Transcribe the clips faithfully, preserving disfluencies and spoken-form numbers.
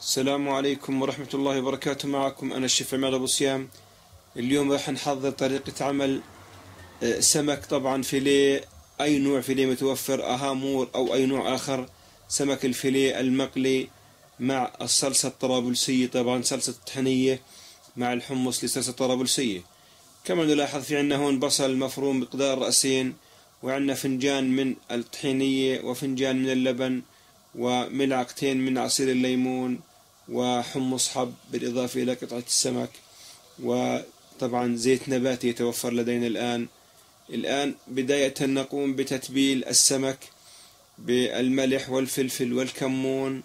السلام عليكم ورحمة الله وبركاته. معكم أنا الشيف عماد أبو سيام. اليوم راح نحضر طريقة عمل سمك، طبعا فيليه، أي نوع فيليه متوفر، أهامور أو أي نوع آخر. سمك الفيليه المقلي مع الصلصة الطرابلسية، طبعا صلصة طحينية مع الحمص لصلصة طرابلسية. كما نلاحظ في عندنا هون بصل مفروم مقدار رأسين، وعندنا فنجان من الطحينية وفنجان من اللبن وملعقتين من عصير الليمون وحمص حب، بالإضافة إلى قطعة السمك، وطبعا زيت نباتي يتوفر لدينا الآن. الآن بداية نقوم بتتبيل السمك بالملح والفلفل والكمون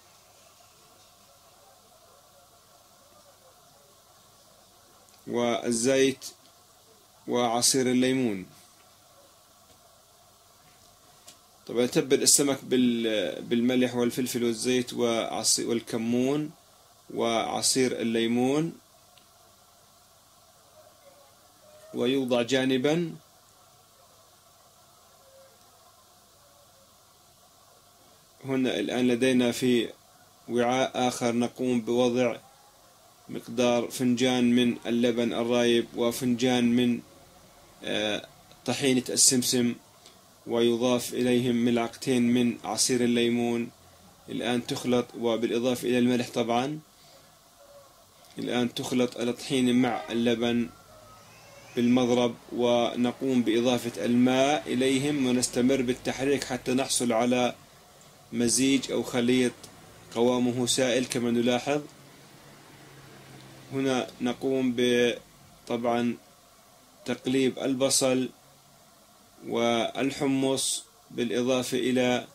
والزيت وعصير الليمون. طبعا تبل السمك بالملح والفلفل والزيت والكمون وعصير الليمون، ويوضع جانبا. هنا الآن لدينا في وعاء آخر نقوم بوضع مقدار فنجان من اللبن الرايب وفنجان من طحينة السمسم، ويضاف إليهم ملعقتين من عصير الليمون. الآن تخلط، وبالإضافة إلى الملح طبعا. الآن تخلط الطحينة مع اللبن بالمضرب، ونقوم بإضافة الماء إليهم ونستمر بالتحريك حتى نحصل على مزيج أو خليط قوامه سائل. كما نلاحظ هنا نقوم بطبعا تقليب البصل والحمص، بالإضافة إلى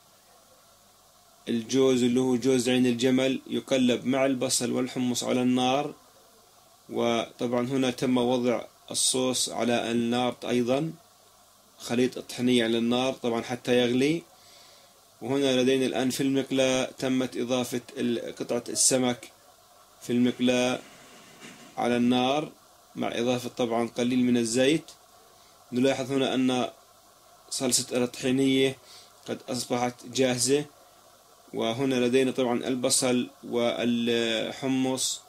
الجوز اللي هو جوز عين الجمل، يقلب مع البصل والحمص على النار. وطبعا هنا تم وضع الصوص على النار أيضا، خليط الطحينية على النار طبعا حتى يغلي. وهنا لدينا الآن في المقلاة تمت إضافة قطعة السمك في المقلاة على النار، مع إضافة طبعا قليل من الزيت. نلاحظ هنا أن صلصة الطحينية قد أصبحت جاهزة. وهنا لدينا طبعا البصل والحمص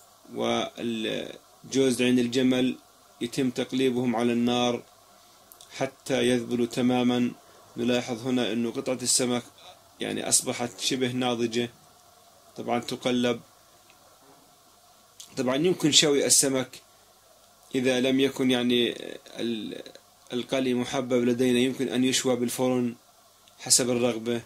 والجوز عين الجمل، يتم تقليبهم على النار حتى يذبلوا تماما. نلاحظ هنا أنه قطعة السمك يعني أصبحت شبه ناضجة، طبعا تقلب. طبعا يمكن شوي السمك إذا لم يكن يعني القلي محبب لدينا، يمكن أن يشوى بالفرن حسب الرغبة.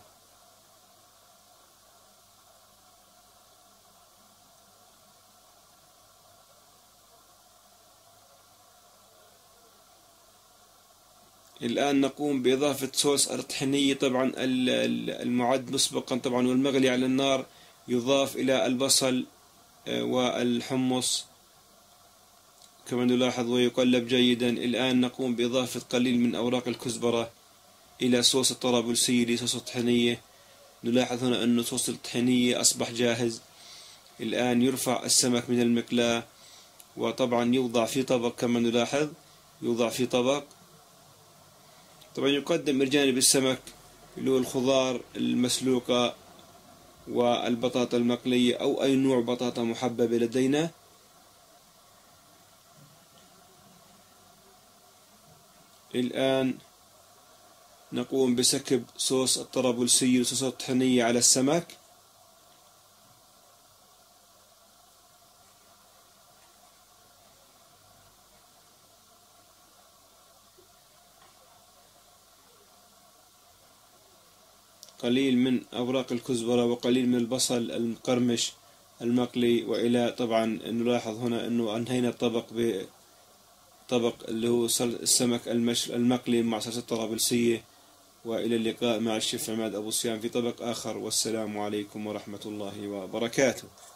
الآن نقوم بإضافة صوص الطحينية، طبعا المعد مسبقا طبعا والمغلي على النار، يضاف إلى البصل والحمص كما نلاحظ ويقلب جيدا. الآن نقوم بإضافة قليل من أوراق الكزبرة إلى صوص الطرابلسية لصوص الطحينية. نلاحظ هنا أن صوص الطحينية أصبح جاهز. الآن يرفع السمك من المقلاة، وطبعا يوضع في طبق. كما نلاحظ يوضع في طبق. طبعا يقدم بجانب السمك اللي هو الخضار المسلوقة والبطاطا المقلية أو أي نوع بطاطا محببة لدينا. الآن نقوم بسكب صوص الطرابلسية وصوص الطحينية على السمك. قليل من أوراق الكزبرة وقليل من البصل المقرمش المقلي، وإلى طبعا نلاحظ هنا أنه أنهينا الطبق بطبق اللي هو السمك المقلي مع صلصة الطرابلسية. وإلى اللقاء مع الشيف عماد أبو سيام في طبق آخر، والسلام عليكم ورحمة الله وبركاته.